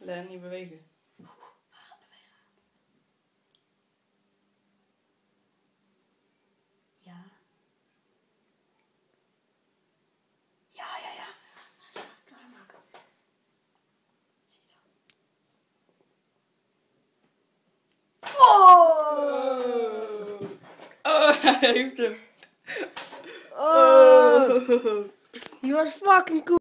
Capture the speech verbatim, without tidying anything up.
Len, niet bewegen. Hij gaat bewegen. Ja. Ja, ja, ja. Hij gaat het klaarmaken. Zie je dat? Oh! Oh, hij heeft hem. Oh! Die was fucking cool.